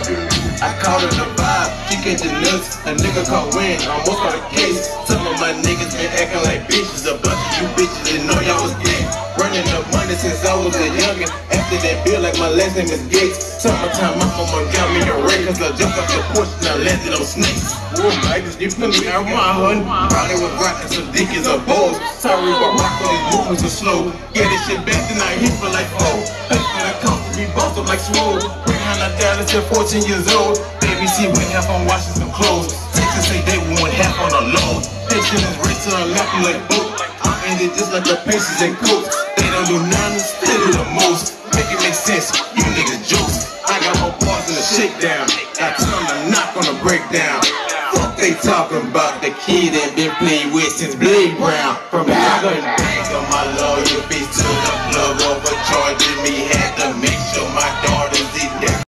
I caught her the vibe, she catching nuts. A nigga caught wind, almost got a case. Some of my niggas been acting like bitches. A bunch of you bitches didn't know y'all was gay. Running up money since I was a youngin'. After that bill, like my last name is Gates. Summertime, my mama got me a ring, cause I jumped off the porch and I landed on snakes. Whoa, I just you put me out my hun. Probably was rockin' some dickies or balls. Sorry, but rock on these movements are slow. Get this shit back, then I hit for like 4. Paper that come to be bossed up like swole. $300 at 14 years old. Baby, see, went half on washing some clothes. Texas say they want half on a load. Patient is rich, so I left them like boat. I ended just like the Pacers and Colts. They don't do nothing, still do the most. Make it make sense, you niggas jokes. I got more bars in the shakedown. I tell them to knock on the breakdown. Fuck they talking about, the kid that been played with since Blade Brown. From Chicago and bang on my lawyer, bitch to the plug overcharging me. Had to make sure my daughter